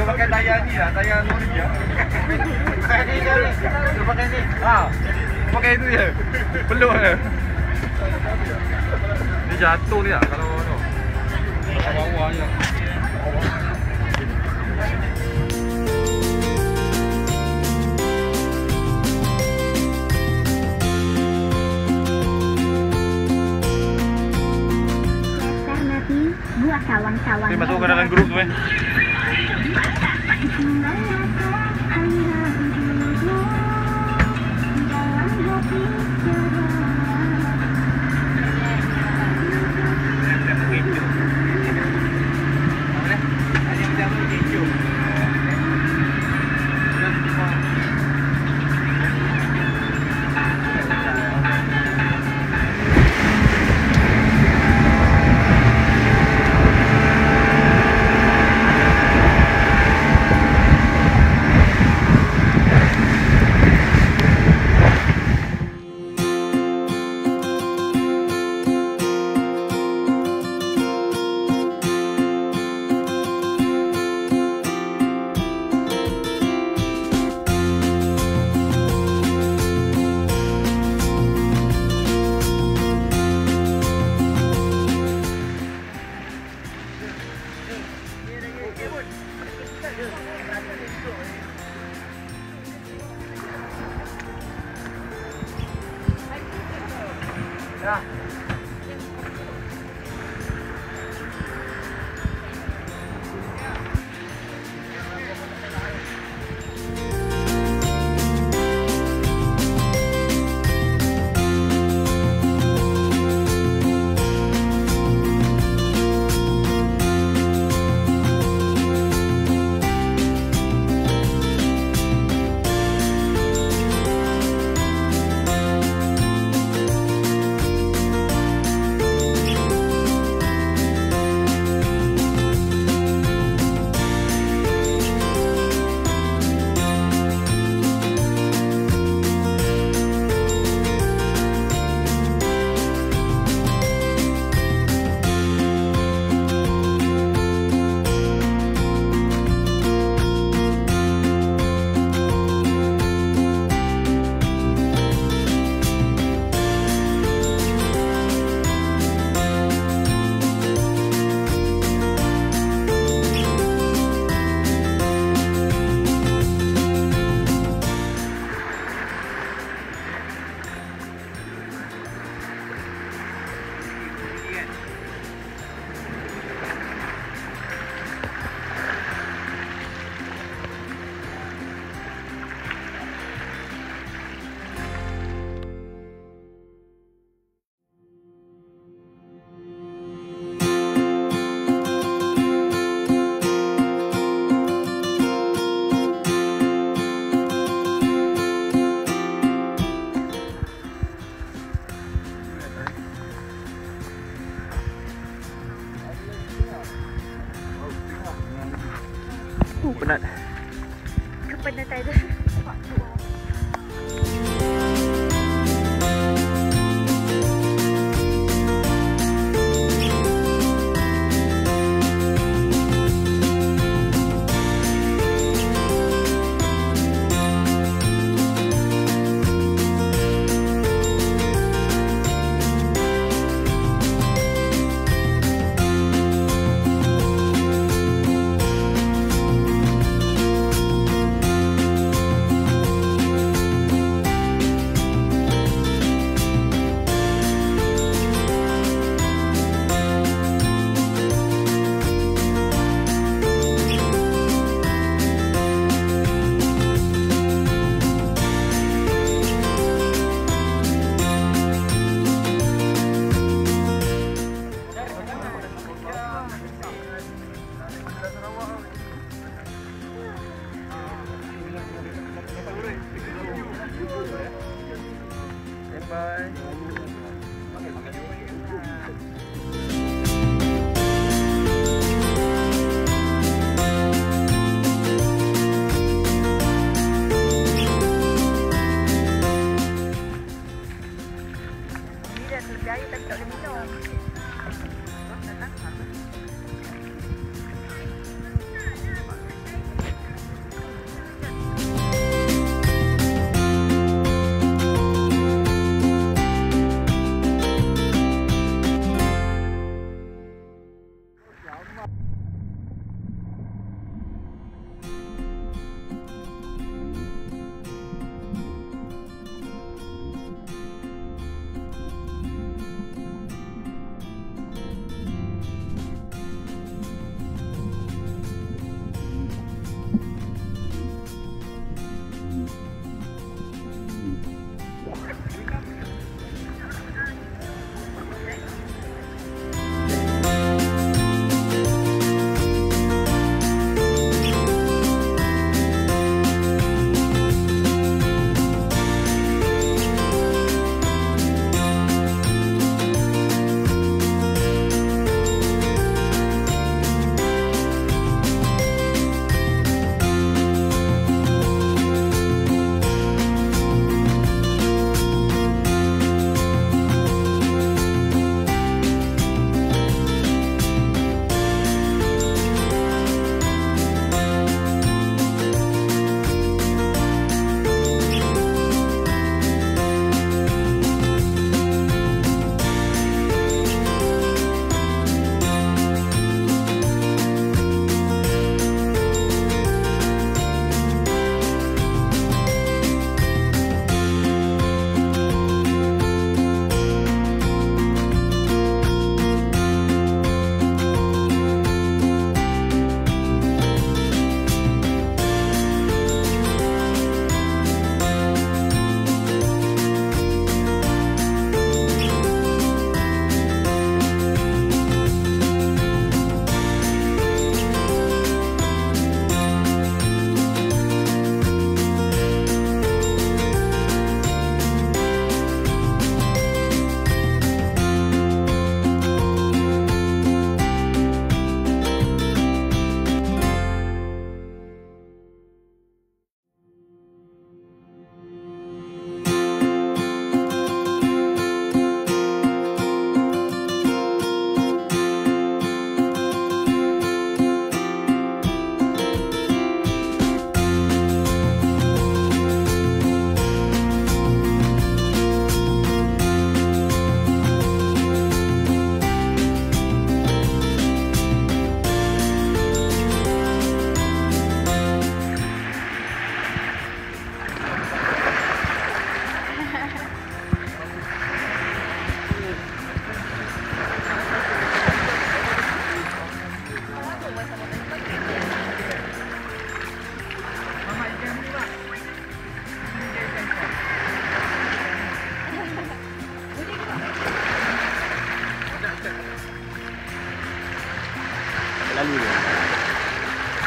pakai tayar ni lah, tayar lori je. Pakai ni je. Dia pakai ni. Pakai itu je. Peluk je. Dia jatuh ni lah kalau tu. Bawah je. Buat kawan-kawan. Dia masuk ke dalam grup tu Ya. Penat. Kepenatan tu. Bye. Dia terlebih air tapi tak boleh minum.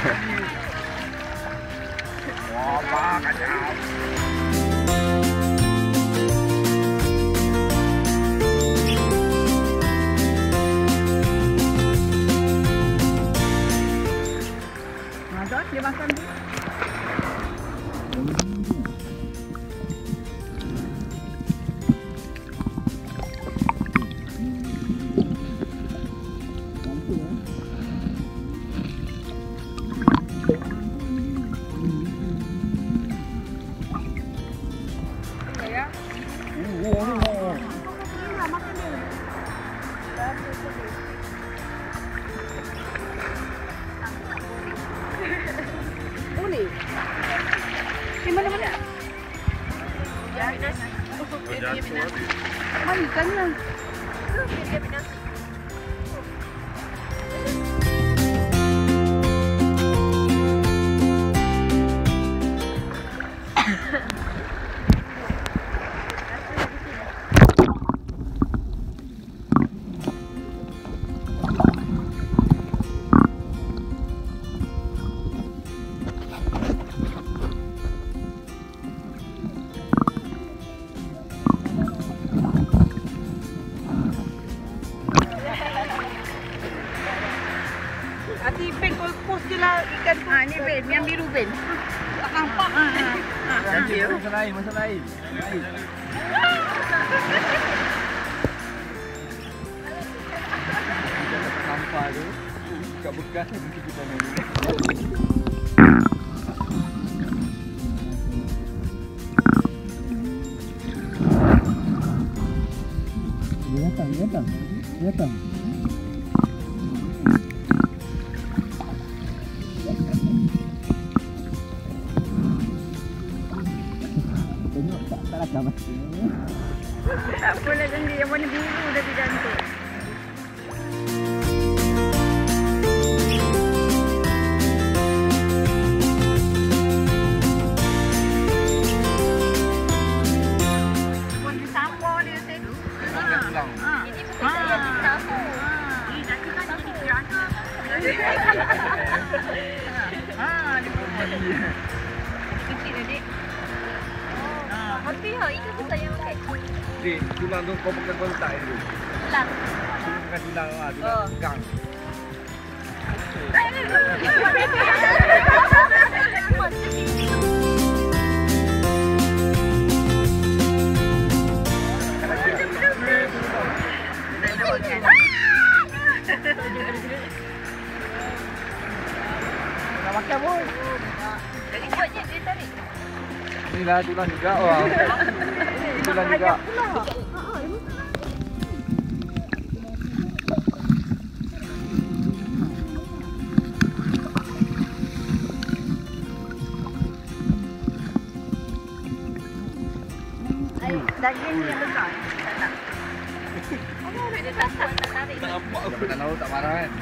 Wah, kacau. Mazot dia makan tu. Boleh. Di mana-mana. Mana ikannya? Hati pen kau post je lah ikan tu. Ni pen, yang biru pen. Tak nampak. Masa lain. Nampak tu. Kat bekas ni mesti kita main. Dia datang. Tengok tak lakam mesti. Tak apalah jangan yang warna biru tapi cantik. Warna sambal dia tu. Ini bukan saya tahu. Ini dah kita jadi kerana. Kecil adik. Tapi ikan tu saya makan. Dik, tulang tu kau pakai kontak dulu. Tulang. Pakai tulang pegang. Nak makan pun. Jadi buatnya dia tarik. Inilah tulang juga orang. Tulang juga. Daging yang besar. Tak nak. Dia tak tarik. Tak tahu tak marah kan.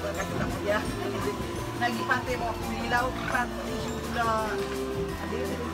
Lagi pantai mau di laut, pantai juga.